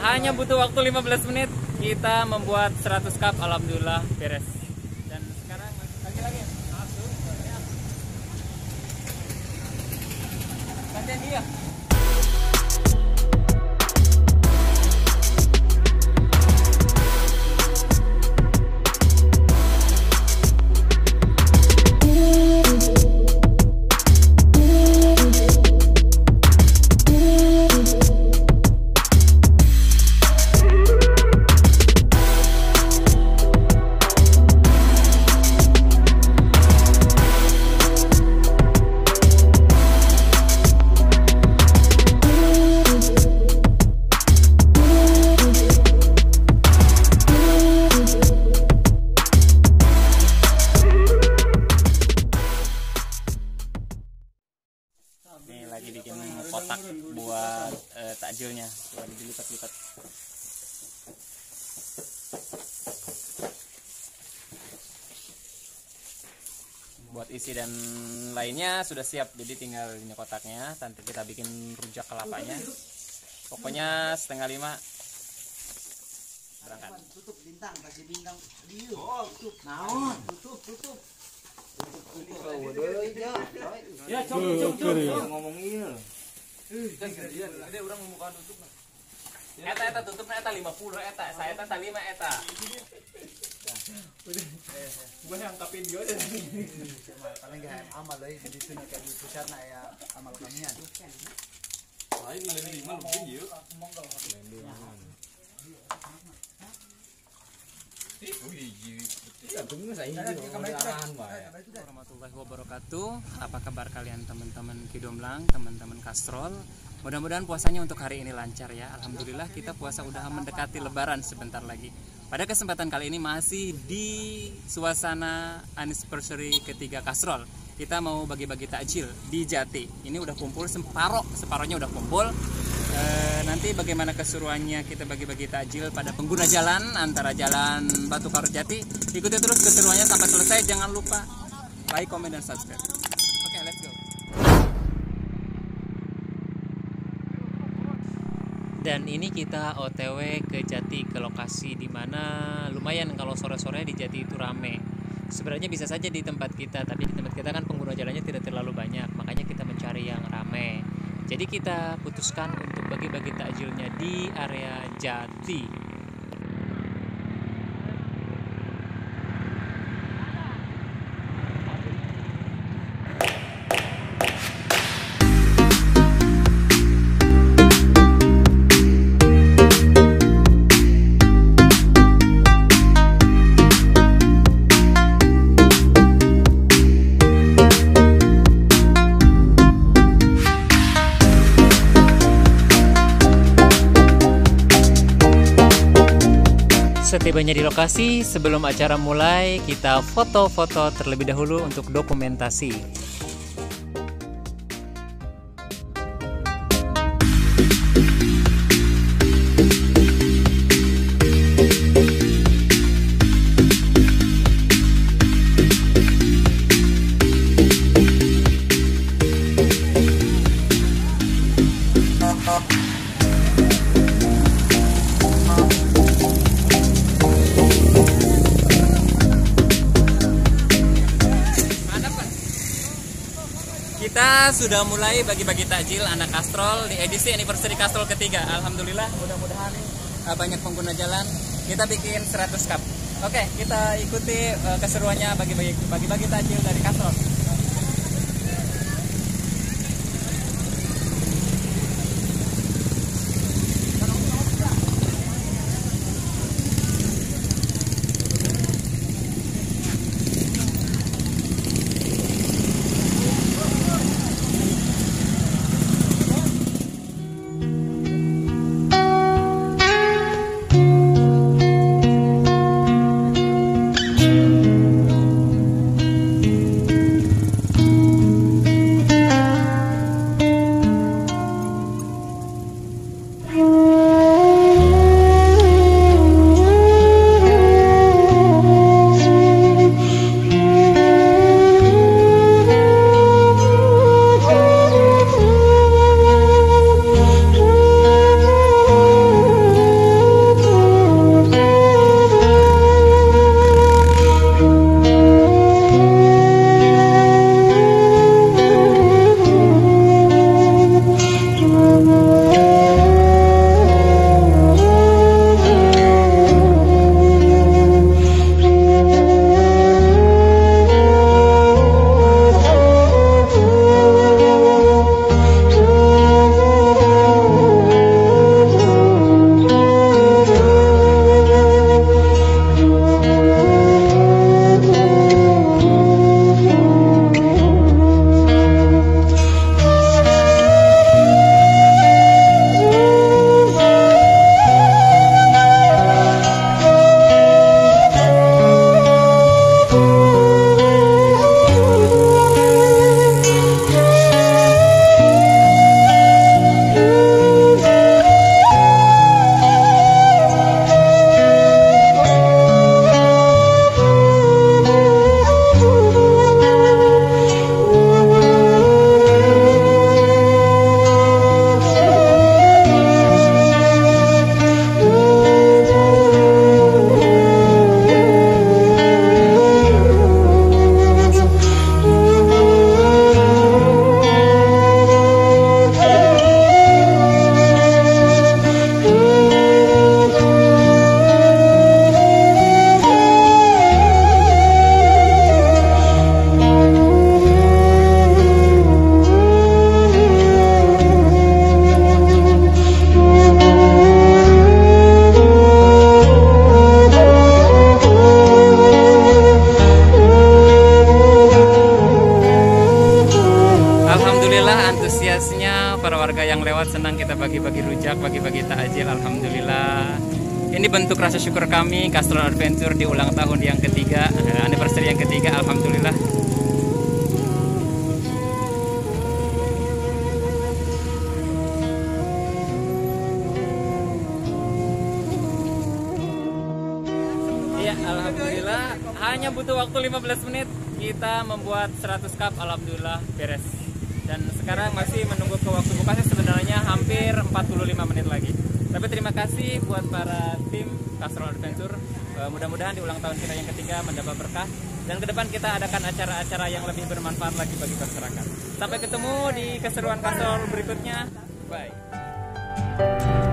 hanya butuh waktu 15 menit kita membuat 100 cup. Alhamdulillah beres. Dan sekarang lagi masuk ya. Gantian dia. Nih lagi bikin kotak buat takjilnya, lagi dilipat-lipat. Buat isi dan lainnya sudah siap, jadi tinggal ini kotaknya. Nanti kita bikin rujak kelapanya. Pokoknya 4:30 berangkat. Tutup bintang, kasih bintang. Tutup. Naon? Tutup. Ya, cok. Ngomongin. Ada orang mau tutup. Eta tutupnya eta 50 eta, saya eta 5 eta. Gue yang kapin dia deh. Paling gak amal euy di ditu kayak di pusatna ya amal kamian. Lain ini mah lebih yeuh. Warahmatullahi wabarakatuh. Apa kabar kalian teman-teman Kidomlang, teman-teman Kastrol? Mudah-mudahan puasanya untuk hari ini lancar ya. Alhamdulillah kita puasa udah mendekati lebaran sebentar lagi. Pada kesempatan kali ini masih di suasana anniversary ketiga Kastrol. Kita mau bagi-bagi takjil di Jati. Ini udah kumpul separohnya udah kumpul. Nanti bagaimana keseruannya kita bagi-bagi takjil pada pengguna jalan antara jalan Batu Karut Jati. Ikuti terus keseruannya sampai selesai. Jangan lupa like, comment, dan subscribe. Oke, let's go. Dan ini kita OTW ke Jati, ke lokasi dimana lumayan kalau sore-sore di Jati itu rame. Sebenarnya bisa saja di tempat kita, tapi di tempat kita kan pengguna jalannya tidak terlalu banyak, makanya kita mencari yang rame. Jadi kita putuskan untuk bagi-bagi takjilnya di area Jati. Setibanya di lokasi, sebelum acara mulai, kita foto-foto terlebih dahulu untuk dokumentasi. Kita sudah mulai bagi-bagi takjil anak Kastrol di edisi anniversary Kastrol ketiga. Alhamdulillah, mudah-mudahan banyak pengguna jalan. Kita bikin 100 cup. Oke, kita ikuti keseruannya bagi-bagi takjil dari Kastrol. alhamdulillah antusiasnya para warga yang lewat, senang kita bagi-bagi rujak, bagi-bagi takjil. Alhamdulillah. Ini bentuk rasa syukur kami Castrol Adventure di ulang tahun yang ketiga, anniversary yang ketiga. Alhamdulillah. Ya, alhamdulillah hanya butuh waktu 15 menit kita membuat 100 cup. Alhamdulillah beres. Dan sekarang masih menunggu ke waktu bukanya, sebenarnya hampir 45 menit lagi. Tapi terima kasih buat para tim Castrol Adventure. Mudah-mudahan di ulang tahun kita yang ketiga mendapat berkah, dan ke depan kita adakan acara-acara yang lebih bermanfaat lagi bagi masyarakat. Sampai ketemu di keseruan Castrol berikutnya. Bye.